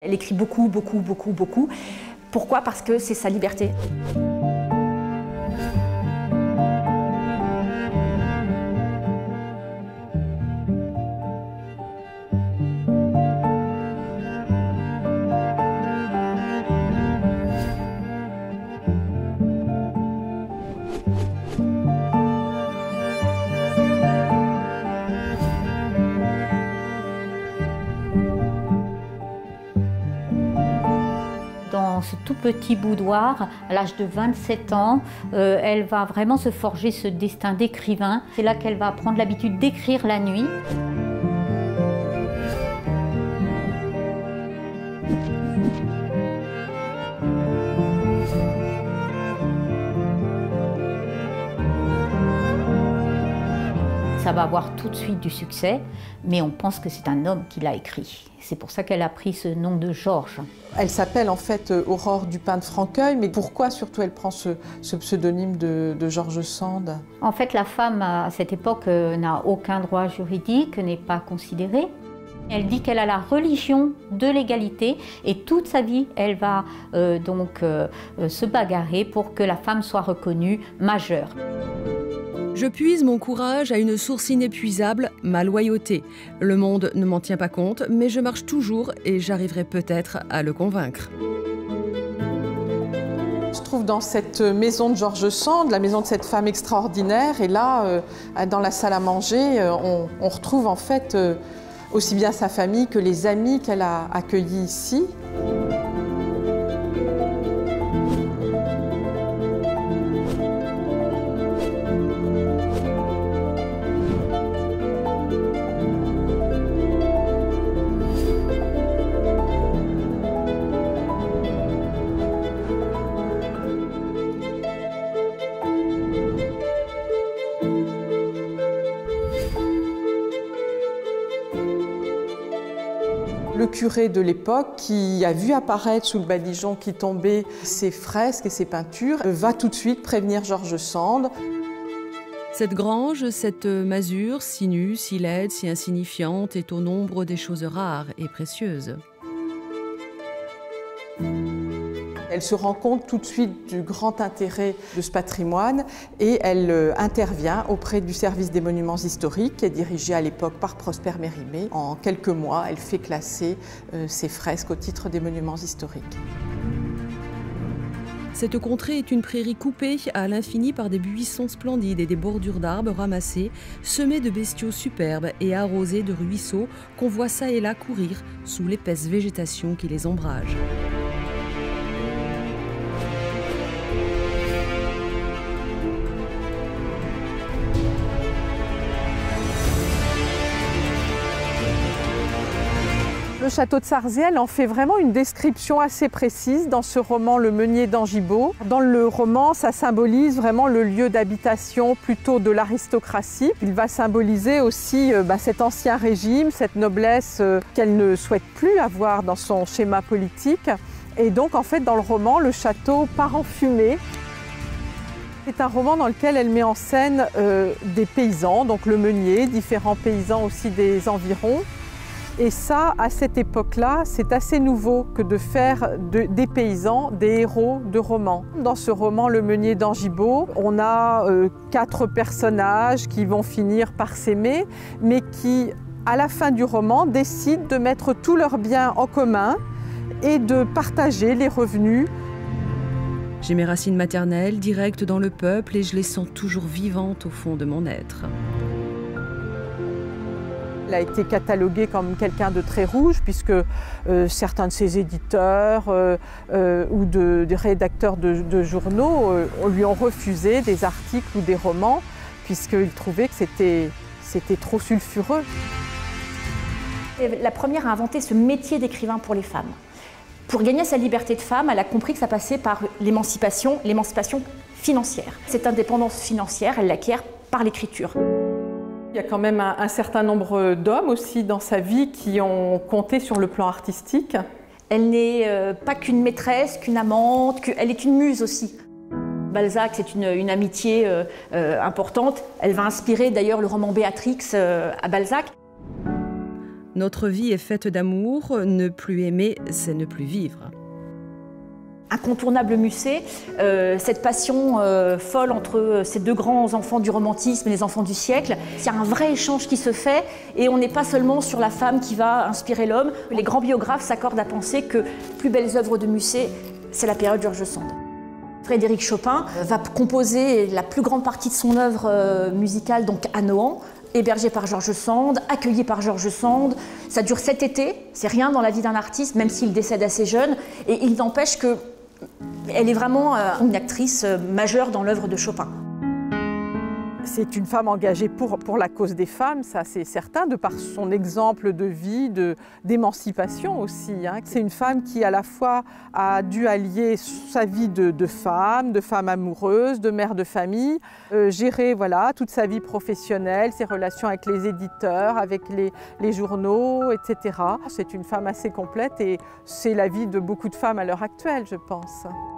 Elle écrit beaucoup, beaucoup, beaucoup, beaucoup. Pourquoi? Parce que c'est sa liberté. Dans ce tout petit boudoir, à l'âge de 27 ans, elle va vraiment se forger ce destin d'écrivain. C'est là qu'elle va prendre l'habitude d'écrire la nuit. Ça va avoir tout de suite du succès, mais on pense que c'est un homme qui l'a écrit. C'est pour ça qu'elle a pris ce nom de Georges. Elle s'appelle en fait Aurore Dupin de Franqueuil, mais pourquoi surtout elle prend ce pseudonyme de George Sand? En fait, la femme à cette époque n'a aucun droit juridique, n'est pas considérée. Elle dit qu'elle a la religion de l'égalité et toute sa vie, elle va se bagarrer pour que la femme soit reconnue majeure. Je puise mon courage à une source inépuisable, ma loyauté. Le monde ne m'en tient pas compte, mais je marche toujours et j'arriverai peut-être à le convaincre. On se trouve dans cette maison de George Sand, la maison de cette femme extraordinaire. Et là, dans la salle à manger, on retrouve en fait aussi bien sa famille que les amis qu'elle a accueillis ici. Le curé de l'époque, qui a vu apparaître sous le badigeon qui tombait ses fresques et ses peintures, va tout de suite prévenir George Sand. Cette grange, cette masure, si nue, si laide, si insignifiante, est au nombre des choses rares et précieuses. Elle se rend compte tout de suite du grand intérêt de ce patrimoine et elle intervient auprès du service des monuments historiques, qui est dirigé à l'époque par Prosper Mérimée. En quelques mois, elle fait classer ces fresques au titre des monuments historiques. Cette contrée est une prairie coupée à l'infini par des buissons splendides et des bordures d'arbres ramassés, semés de bestiaux superbes et arrosés de ruisseaux qu'on voit ça et là courir sous l'épaisse végétation qui les ombrage. Le château de Sarzielles en fait vraiment une description assez précise dans ce roman Le Meunier d'Angibault. Dans le roman, ça symbolise vraiment le lieu d'habitation plutôt de l'aristocratie. Il va symboliser aussi cet ancien régime, cette noblesse qu'elle ne souhaite plus avoir dans son schéma politique. Et donc en fait dans le roman, le château part en fumée. C'est un roman dans lequel elle met en scène des paysans, donc le meunier, différents paysans aussi des environs. Et ça, à cette époque-là, c'est assez nouveau que de faire des paysans des héros de romans. Dans ce roman, Le Meunier d'Angibault, on a 4 personnages qui vont finir par s'aimer, mais qui, à la fin du roman, décident de mettre tous leurs biens en commun et de partager les revenus. J'ai mes racines maternelles directes dans le peuple et je les sens toujours vivantes au fond de mon être. Elle a été cataloguée comme quelqu'un de très rouge puisque certains de ses éditeurs ou des rédacteurs de journaux lui ont refusé des articles ou des romans puisqu'ils trouvaient que c'était trop sulfureux. La première à inventer ce métier d'écrivain pour les femmes. Pour gagner sa liberté de femme, elle a compris que ça passait par l'émancipation financière. Cette indépendance financière, elle l'acquiert par l'écriture. Il y a quand même un certain nombre d'hommes aussi dans sa vie qui ont compté sur le plan artistique. Elle n'est pas qu'une maîtresse, qu'une amante, elle est une muse aussi. Balzac, c'est une amitié importante. Elle va inspirer d'ailleurs le roman Béatrix à Balzac. Notre vie est faite d'amour, ne plus aimer, c'est ne plus vivre. Incontournable Musset, cette passion folle entre ces deux grands enfants du romantisme et les enfants du siècle. Il y a un vrai échange qui se fait et on n'est pas seulement sur la femme qui va inspirer l'homme. Les grands biographes s'accordent à penser que les plus belles œuvres de Musset, c'est la période George Sand. Frédéric Chopin va composer la plus grande partie de son œuvre musicale donc à Nohant, hébergé par George Sand, accueilli par George Sand. Ça dure 7 étés, c'est rien dans la vie d'un artiste, même s'il décède assez jeune. Et il n'empêche qu'elle est vraiment une actrice majeure dans l'œuvre de Chopin. C'est une femme engagée pour la cause des femmes, ça c'est certain, de par son exemple de vie, d'émancipation aussi. C'est une femme qui à la fois a dû allier sa vie de femme amoureuse, de mère de famille, gérer toute sa vie professionnelle, ses relations avec les éditeurs, avec les journaux, etc. C'est une femme assez complète et c'est la vie de beaucoup de femmes à l'heure actuelle, je pense.